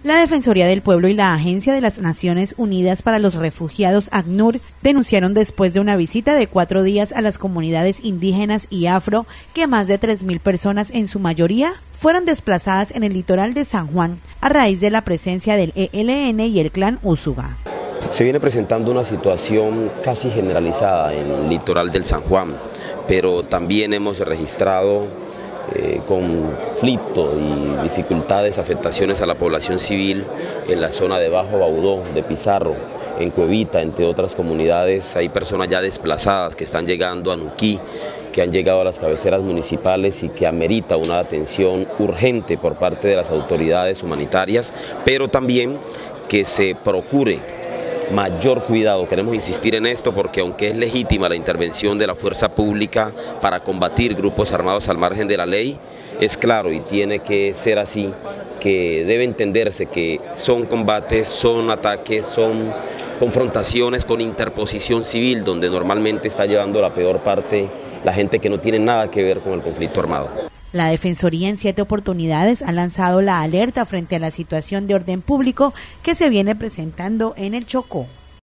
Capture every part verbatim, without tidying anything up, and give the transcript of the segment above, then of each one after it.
La Defensoría del Pueblo y la Agencia de las Naciones Unidas para los Refugiados, ACNUR, denunciaron después de una visita de cuatro días a las comunidades indígenas y afro que más de tres mil personas, en su mayoría, fueron desplazadas en el litoral de San Juan a raíz de la presencia del E L N y el clan Usuga. Se viene presentando una situación casi generalizada en el litoral del San Juan, pero también hemos registrado Eh, conflicto y dificultades, afectaciones a la población civil en la zona de Bajo Baudó, de Pizarro, en Cuevita, entre otras comunidades. Hay personas ya desplazadas que están llegando a Nuquí, que han llegado a las cabeceras municipales y que amerita una atención urgente por parte de las autoridades humanitarias, pero también que se procure mayor cuidado. Queremos insistir en esto porque aunque es legítima la intervención de la fuerza pública para combatir grupos armados al margen de la ley, es claro y tiene que ser así, que debe entenderse que son combates, son ataques, son confrontaciones con interposición civil, donde normalmente está llevando la peor parte la gente que no tiene nada que ver con el conflicto armado. La Defensoría en siete oportunidades ha lanzado la alerta frente a la situación de orden público que se viene presentando en el Chocó.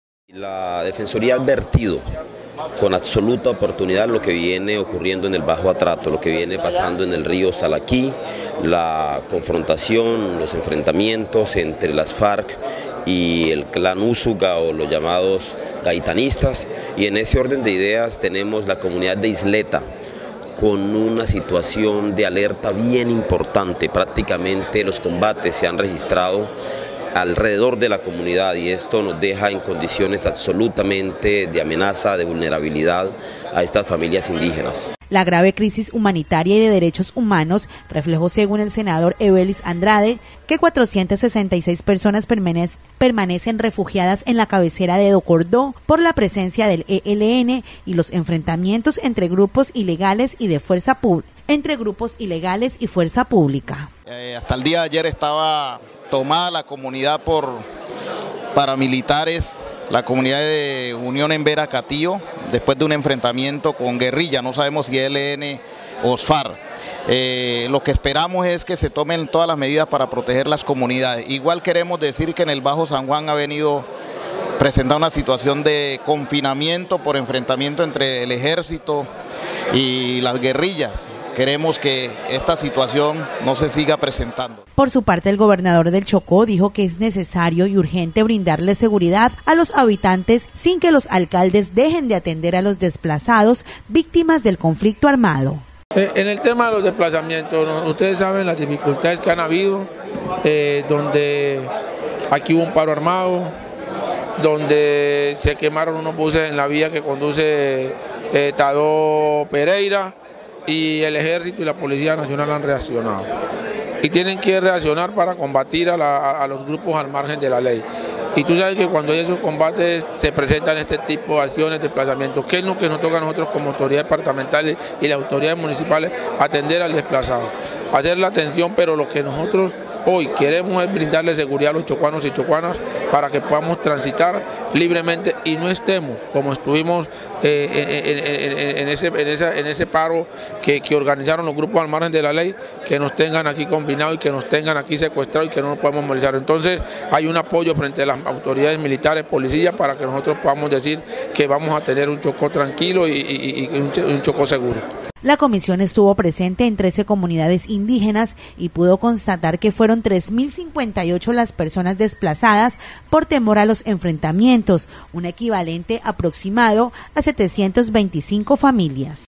La Defensoría ha advertido con absoluta oportunidad lo que viene ocurriendo en el Bajo Atrato, lo que viene pasando en el río Salaquí, la confrontación, los enfrentamientos entre las FARC y el clan Usuga o los llamados gaitanistas, y en ese orden de ideas tenemos la comunidad de Isleta con una situación de alerta bien importante. Prácticamente los combates se han registrado alrededor de la comunidad y esto nos deja en condiciones absolutamente de amenaza, de vulnerabilidad a estas familias indígenas. La grave crisis humanitaria y de derechos humanos reflejó, según el senador Evelis Andrade, que cuatrocientas sesenta y seis personas permanecen, permanecen refugiadas en la cabecera de Docordó por la presencia del E L N y los enfrentamientos entre grupos ilegales y de fuerza pública, entre grupos ilegales y fuerza pública. Eh, hasta el día de ayer estaba tomada la comunidad por paramilitares, la comunidad de Unión en Vera Catío, después de un enfrentamiento con guerrilla, no sabemos si E L N o S F A R. Eh, lo que esperamos es que se tomen todas las medidas para proteger las comunidades. Igual queremos decir que en el Bajo San Juan ha venido presentando una situación de confinamiento por enfrentamiento entre el ejército y las guerrillas. Queremos que esta situación no se siga presentando. Por su parte, el gobernador del Chocó dijo que es necesario y urgente brindarle seguridad a los habitantes sin que los alcaldes dejen de atender a los desplazados víctimas del conflicto armado. En el tema de los desplazamientos, ¿no? Ustedes saben las dificultades que han habido, eh, donde aquí hubo un paro armado, donde se quemaron unos buses en la vía que conduce eh, Tadó Pereira, y el ejército y la Policía Nacional han reaccionado. Y tienen que reaccionar para combatir a, la, a los grupos al margen de la ley. Y tú sabes que cuando hay esos combates se presentan este tipo de acciones, desplazamientos. ¿Qué es lo que nos toca a nosotros como autoridades departamentales y las autoridades municipales? Atender al desplazado, hacer la atención, pero lo que nosotros hoy queremos es brindarle seguridad a los chocuanos y chocuanas para que podamos transitar libremente y no estemos como estuvimos eh, en, en, en, ese, en, esa, en ese paro que, que organizaron los grupos al margen de la ley, que nos tengan aquí combinados y que nos tengan aquí secuestrados y que no nos podemos movilizar. Entonces hay un apoyo frente a las autoridades militares, policías, para que nosotros podamos decir que vamos a tener un Chocó tranquilo y, y, y un, un Chocó seguro. La comisión estuvo presente en trece comunidades indígenas y pudo constatar que fueron tres mil cincuenta y ocho las personas desplazadas por temor a los enfrentamientos, un equivalente aproximado a setecientas veinticinco familias.